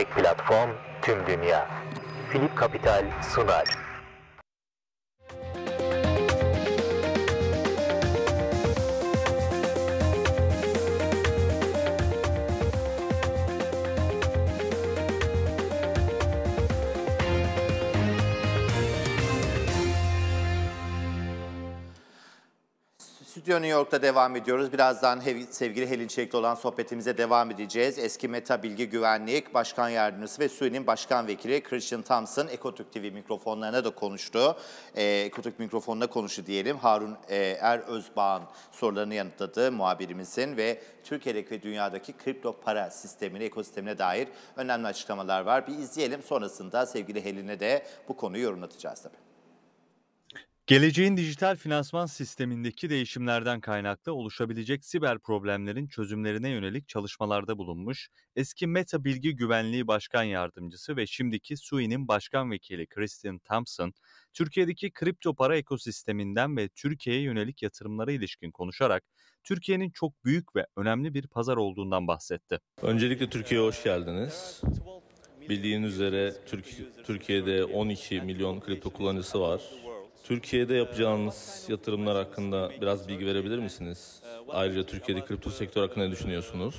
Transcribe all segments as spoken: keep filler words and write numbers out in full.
Tek platform, tüm dünya. Philip Capital sunar. Stüdyo New York'ta devam ediyoruz. Birazdan sevgili Helin Çelik'le olan sohbetimize devam edeceğiz. Eski Meta Bilgi Güvenlik Başkan Yardımcısı ve S U I'nin Başkan Vekili Christian Thompson, Ekotürk T V mikrofonlarına da konuştu. E, Ekotürk mikrofonuna konuştu diyelim. Harun e, Er Özbağ'ın sorularını yanıtladı muhabirimizin ve Türkiye'deki ve dünyadaki kripto para sistemine, ekosistemine dair önemli açıklamalar var. Bir izleyelim, sonrasında sevgili Helin'e de bu konuyu yorumlatacağız tabii. Geleceğin dijital finansman sistemindeki değişimlerden kaynaklı oluşabilecek siber problemlerin çözümlerine yönelik çalışmalarda bulunmuş eski Meta Bilgi Güvenliği Başkan Yardımcısı ve şimdiki S U I'nin Başkan Vekili Christian Thompson, Türkiye'deki kripto para ekosisteminden ve Türkiye'ye yönelik yatırımlara ilişkin konuşarak Türkiye'nin çok büyük ve önemli bir pazar olduğundan bahsetti. Öncelikle Türkiye'ye hoş geldiniz. Bildiğiniz üzere Türkiye'de on iki milyon kripto kullanıcısı var. Türkiye'de yapacağınız yatırımlar hakkında biraz bilgi verebilir misiniz? Ayrıca Türkiye'de kripto sektör hakkında ne düşünüyorsunuz?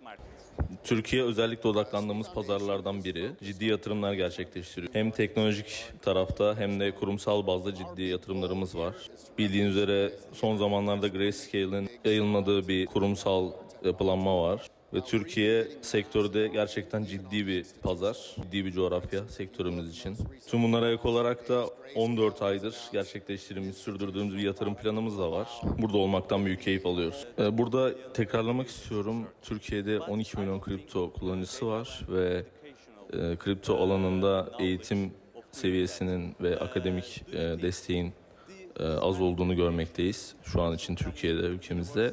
Türkiye özellikle odaklandığımız pazarlardan biri. Ciddi yatırımlar gerçekleştiriyor. Hem teknolojik tarafta hem de kurumsal bazda ciddi yatırımlarımız var. Bildiğiniz üzere son zamanlarda Grayscale'in yayınladığı bir kurumsal yapılanma var. Ve Türkiye sektörde gerçekten ciddi bir pazar, ciddi bir coğrafya sektörümüz için. Tüm bunlara ek olarak da on dört aydır gerçekleştirdiğimiz, sürdürdüğümüz bir yatırım planımız da var. Burada olmaktan büyük keyif alıyoruz. Burada tekrarlamak istiyorum. Türkiye'de on iki milyon kripto kullanıcısı var ve e, kripto alanında eğitim seviyesinin ve akademik e, desteğin e, az olduğunu görmekteyiz. Şu an için Türkiye'de, ülkemizde.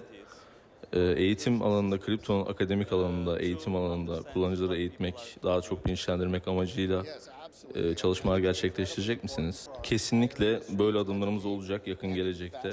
Eğitim alanında, kriptonun akademik alanında, eğitim alanında kullanıcıları eğitmek, daha çok bilinçlendirmek amacıyla çalışmalar gerçekleştirecek misiniz? Kesinlikle böyle adımlarımız olacak yakın gelecekte.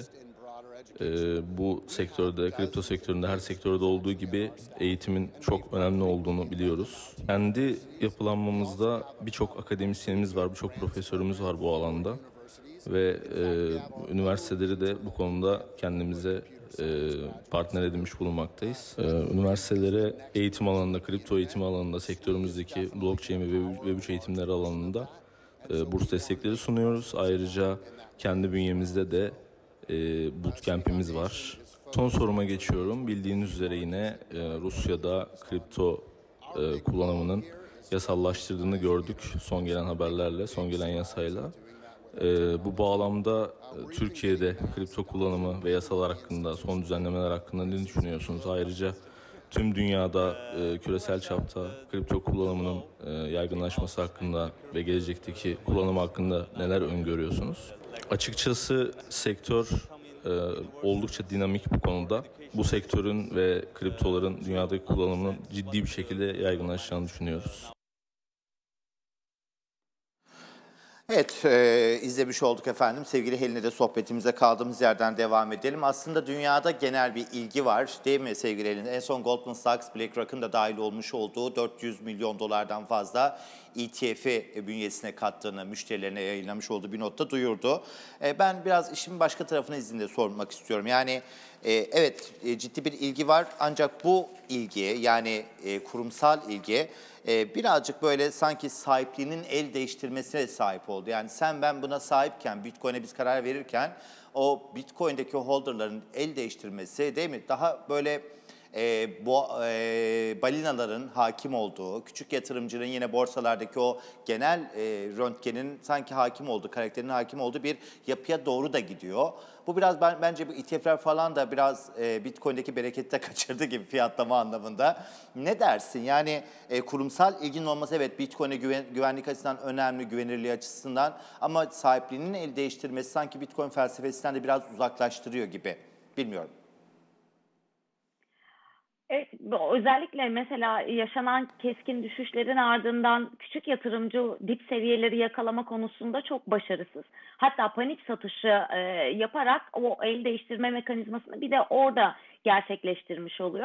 Bu sektörde, kripto sektöründe, her sektörde olduğu gibi eğitimin çok önemli olduğunu biliyoruz. Kendi yapılanmamızda birçok akademisyenimiz var, birçok profesörümüz var bu alanda. Ve e, üniversiteleri de bu konuda kendimize e, partner edinmiş bulunmaktayız. E, üniversitelere eğitim alanında, kripto eğitim alanında, sektörümüzdeki blockchain ve web üç eğitimleri alanında e, burs destekleri sunuyoruz. Ayrıca kendi bünyemizde de e, bootcamp'imiz var. Son soruma geçiyorum. Bildiğiniz üzere yine e, Rusya'da kripto e, kullanımının yasallaştırdığını gördük son gelen haberlerle, son gelen yasayla. Ee, bu bağlamda e, Türkiye'de kripto kullanımı ve yasalar hakkında, son düzenlemeler hakkında ne düşünüyorsunuz? Ayrıca tüm dünyada e, küresel çapta kripto kullanımının e, yaygınlaşması hakkında ve gelecekteki kullanımı hakkında neler öngörüyorsunuz? Açıkçası sektör e, oldukça dinamik bu konuda. Bu sektörün ve kriptoların dünyadaki kullanımının ciddi bir şekilde yaygınlaşacağını düşünüyoruz. Evet, e, izlemiş olduk efendim. Sevgili Helin'e de sohbetimize kaldığımız yerden devam edelim. Aslında dünyada genel bir ilgi var, değil mi sevgili Helin? En son Goldman Sachs, BlackRock'ın da dahil olmuş olduğu dört yüz milyon dolardan fazla E T F'i bünyesine kattığını, müşterilerine yayınlamış olduğu bir notta duyurdu. E, ben biraz işin başka tarafına izninle sormak istiyorum. Yani e, evet e, ciddi bir ilgi var, ancak bu ilgi, yani e, kurumsal ilgi e, birazcık böyle sanki sahipliğinin el değiştirmesine sahip oldu. Yani sen ben buna sahipken, Bitcoin'e biz karar verirken o Bitcoin'deki holderların el değiştirmesi, değil mi? Daha böyle e, bu e, balinaların hakim olduğu, küçük yatırımcının yine borsalardaki o genel e, röntgenin sanki hakim olduğu, karakterinin hakim olduğu bir yapıya doğru da gidiyor. Bu biraz ben, bence bu E T F'ler falan da biraz e, Bitcoin'deki bereketi de kaçırdı gibi fiyatlama anlamında. Ne dersin? Yani e, kurumsal ilginin olması evet Bitcoin'e güven, güvenlik açısından önemli, güvenirliği açısından, ama sahipliğinin el değiştirmesi sanki Bitcoin felsefesinden de biraz uzaklaştırıyor gibi. Bilmiyorum. Evet, özellikle mesela yaşanan keskin düşüşlerin ardından küçük yatırımcı dip seviyeleri yakalama konusunda çok başarısız. Hatta panik satışı e, yaparak o el değiştirme mekanizmasını bir de orada gerçekleştirmiş oluyor.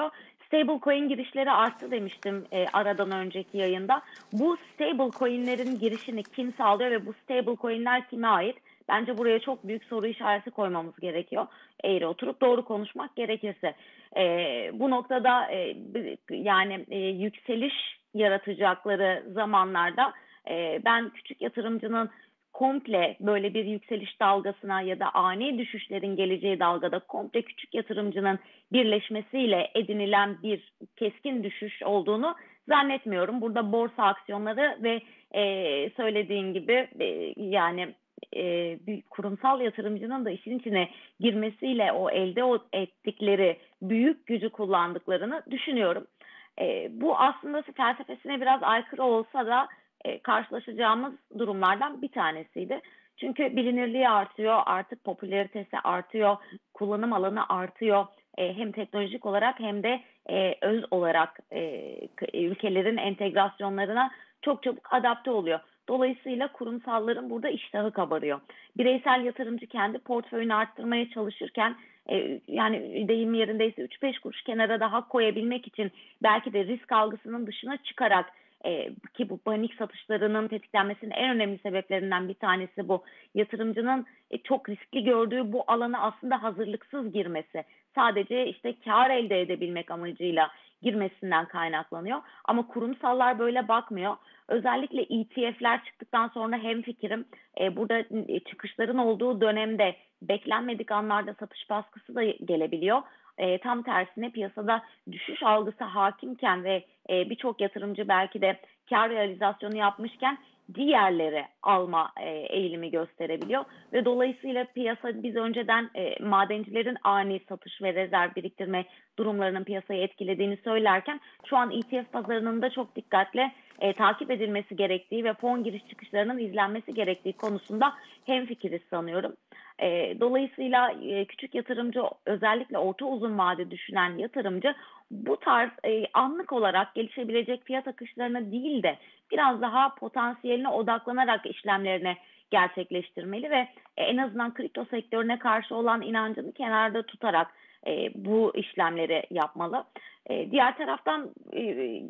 Stablecoin girişleri arttı demiştim e, aradan önceki yayında. Bu stablecoin'lerin girişini kim sağlıyor ve bu stablecoin'ler kime ait? Bence buraya çok büyük soru işareti koymamız gerekiyor. Eğri oturup doğru konuşmak gerekirse. E, bu noktada e, yani e, yükseliş yaratacakları zamanlarda e, ben küçük yatırımcının komple böyle bir yükseliş dalgasına ya da ani düşüşlerin geleceği dalgada komple küçük yatırımcının birleşmesiyle edinilen bir keskin düşüş olduğunu zannetmiyorum. Burada borsa aksiyonları ve e, söylediğin gibi e, yani e, bir kurumsal yatırımcının da işin içine girmesiyle o elde ettikleri büyük gücü kullandıklarını düşünüyorum. E, bu aslında felsefesine biraz aykırı olsa da e, karşılaşacağımız durumlardan bir tanesiydi. Çünkü bilinirliği artıyor, artık popülaritesi artıyor, kullanım alanı artıyor. E, hem teknolojik olarak hem de e, öz olarak e, ülkelerin entegrasyonlarına çok çabuk adapte oluyor. Dolayısıyla kurumsalların burada iştahı kabarıyor. Bireysel yatırımcı kendi portföyünü arttırmaya çalışırken e, yani deyim yerindeyse üç beş kuruş kenara daha koyabilmek için belki de risk algısının dışına çıkarak e, ki bu panik satışlarının tetiklenmesinin en önemli sebeplerinden bir tanesi bu. Yatırımcının e, çok riskli gördüğü bu alana aslında hazırlıksız girmesi. Sadece işte kar elde edebilmek amacıyla girmesinden kaynaklanıyor. Ama kurumsallar böyle bakmıyor. Özellikle E T F'ler çıktıktan sonra hemfikirim. E, burada e, çıkışların olduğu dönemde beklenmedik anlarda satış baskısı da gelebiliyor. E, tam tersine piyasada düşüş algısı hakimken ve e, birçok yatırımcı belki de kar realizasyonu yapmışken diğerleri alma e, eğilimi gösterebiliyor ve dolayısıyla piyasa biz önceden e, madencilerin ani satış ve rezerv biriktirme durumlarının piyasayı etkilediğini söylerken şu an E T F pazarının da çok dikkatle e, takip edilmesi gerektiği ve fon giriş çıkışlarının izlenmesi gerektiği konusunda hemfikiriz sanıyorum. E, dolayısıyla e, küçük yatırımcı, özellikle orta uzun vade düşünen yatırımcı bu tarz e, anlık olarak gelişebilecek fiyat akışlarına değil de biraz daha potansiyeline odaklanarak işlemlerini gerçekleştirmeli ve e, en azından kripto sektörüne karşı olan inancını kenarda tutarak e, bu işlemleri yapmalı. E, diğer taraftan e,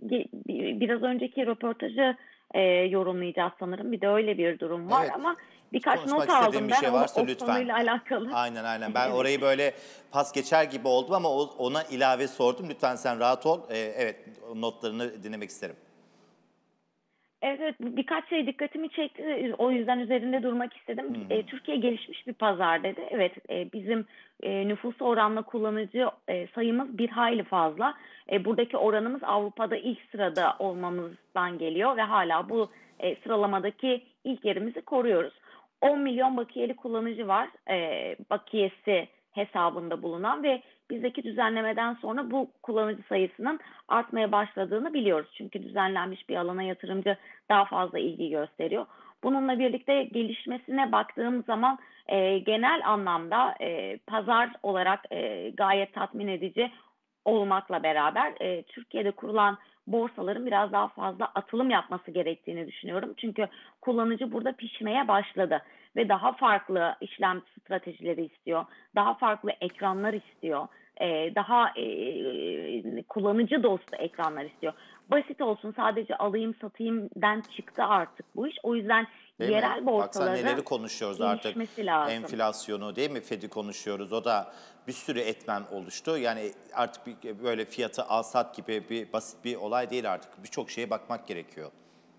biraz önceki röportajı e, yorumlayacağız sanırım. Bir de öyle bir durum var, Evet. ama birkaç Konuşmak not aldım istediğin bir ben şey o, varsa o lütfen. konuyla alakalı. Aynen aynen. Ben orayı böyle pas geçer gibi oldum ama o- ona ilave sordum. Lütfen sen rahat ol. Ee, evet, notlarını dinlemek isterim. Evet, evet, birkaç şey dikkatimi çekti. O yüzden üzerinde durmak istedim. E, Türkiye gelişmiş bir pazar dedi. Evet, e, bizim e, nüfusa oranla kullanıcı e, sayımız bir hayli fazla. E, buradaki oranımız Avrupa'da ilk sırada olmamızdan geliyor ve hala bu e, sıralamadaki ilk yerimizi koruyoruz. on milyon bakiyeli kullanıcı var. E, bakiyesi hesabında bulunan ve bizdeki düzenlemeden sonra bu kullanıcı sayısının artmaya başladığını biliyoruz. Çünkü düzenlenmiş bir alana yatırımcı daha fazla ilgi gösteriyor. Bununla birlikte gelişmesine baktığım zaman e, genel anlamda e, pazar olarak e, gayet tatmin edici olmakla beraber e, Türkiye'de kurulan borsaların biraz daha fazla atılım yapması gerektiğini düşünüyorum. Çünkü kullanıcı burada pişmeye başladı ve daha farklı işlem stratejileri istiyor, daha farklı ekranlar istiyor, e, daha e, kullanıcı dostu ekranlar istiyor. Basit olsun, sadece alayım satayımden çıktı artık bu iş. O yüzden Değil mi? yerel Baksana neleri borsaların konuşuyoruz artık. gelişmesi lazım. Enflasyonu değil mi? Fed'i konuşuyoruz. O da bir sürü etmen oluştu. Yani artık bir, böyle fiyatı al sat gibi bir basit bir olay değil artık. Birçok şeye bakmak gerekiyor.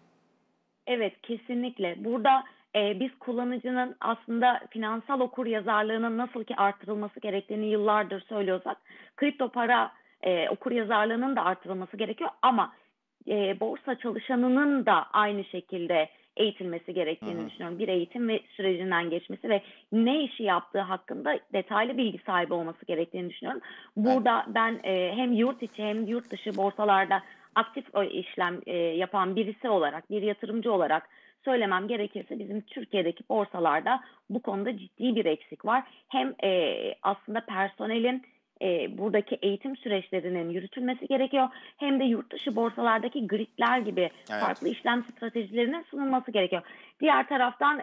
Evet, kesinlikle. Burada e, biz kullanıcının aslında finansal okuryazarlığının nasıl ki artırılması gerektiğini yıllardır söylüyorsak, kripto para e, okuryazarlığının da artırılması gerekiyor, ama e, borsa çalışanının da aynı şekilde eğitilmesi gerektiğini düşünüyorum. Bir eğitim ve sürecinden geçmesi ve ne işi yaptığı hakkında detaylı bilgi sahibi olması gerektiğini düşünüyorum. Burada ben e, hem yurt içi hem yurt dışı borsalarda aktif işlem e, yapan birisi olarak, bir yatırımcı olarak söylemem gerekirse bizim Türkiye'deki borsalarda bu konuda ciddi bir eksik var. Hem e, aslında personelin e, buradaki eğitim süreçlerinin yürütülmesi gerekiyor. Hem de yurt dışı borsalardaki gridler gibi Evet. farklı işlem stratejilerinin sunulması gerekiyor. Diğer taraftan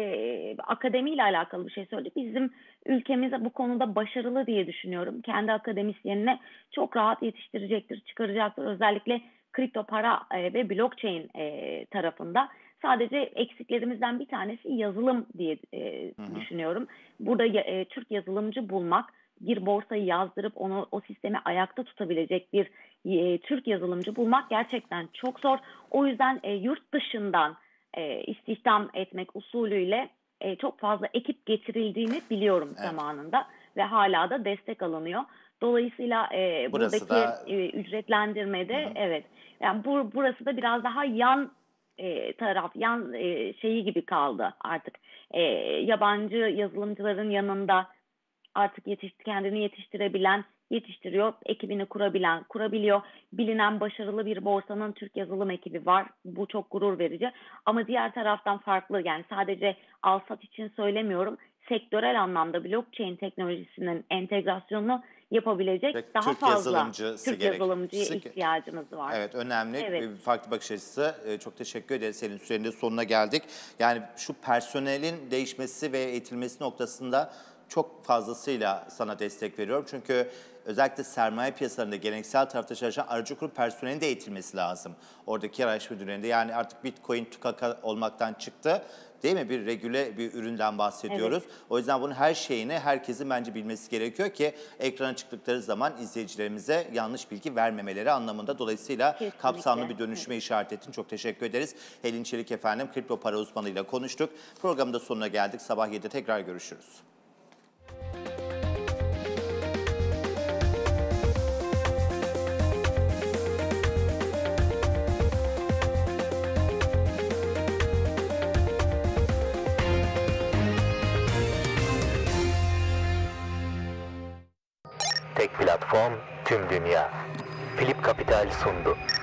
e, akademiyle alakalı bir şey söyledik. Bizim ülkemize bu konuda başarılı diye düşünüyorum. Kendi akademisyenine çok rahat yetiştirecektir, çıkaracaktır. Özellikle kripto para e, ve blockchain e, tarafında. Sadece eksiklerimizden bir tanesi yazılım diye e, Hı hı. düşünüyorum. Burada e, Türk yazılımcı bulmak, bir borsayı yazdırıp onu o sistemi ayakta tutabilecek bir e, Türk yazılımcı bulmak gerçekten çok zor. O yüzden e, yurt dışından e, istihdam etmek usulüyle e, çok fazla ekip getirildiğini biliyorum Evet. zamanında ve hala da destek alınıyor. Dolayısıyla e, Burası buradaki da- e, ücretlendirmede Hı hı. evet, yani bu, burası da biraz daha yan e, taraf, yan e, şeyi gibi kaldı artık. E, yabancı yazılımcıların yanında artık yetiş, kendini yetiştirebilen yetiştiriyor, ekibini kurabilen kurabiliyor. Bilinen başarılı bir borsanın Türk yazılım ekibi var. Bu çok gurur verici. Ama diğer taraftan farklı, yani sadece al-sat için söylemiyorum. Sektörel anlamda blockchain teknolojisinin entegrasyonunu yapabilecek Peki, daha Türk fazla yazılımcısı Türk gerek- yazılımcıya Sık- ihtiyacımız var. Evet, önemli Evet. bir farklı bakış açısı. Ee, Çok teşekkür ederiz. Senin sürenin de sonuna geldik. Yani şu personelin değişmesi ve eğitilmesi noktasında çok fazlasıyla sana destek veriyorum. Çünkü özellikle sermaye piyasalarında geleneksel tarafta çalışan aracı kurum personelinin de eğitilmesi lazım. Oradaki araştırma müdürlerinde, yani artık Bitcoin tukaka olmaktan çıktı. Değil mi? Bir regüle bir üründen bahsediyoruz. O yüzden bunun her şeyini herkesin bence bilmesi gerekiyor ki ekrana çıktıkları zaman izleyicilerimize yanlış bilgi vermemeleri anlamında. Dolayısıyla Kesinlikle. kapsamlı bir dönüşüme işaret ettin. Çok teşekkür ederiz. Helin Çelik efendim, kripto para uzmanıyla konuştuk. Programın da sonuna geldik. Sabah yedide tekrar görüşürüz. Tek platform, tüm dünya. Philip Capital sundu.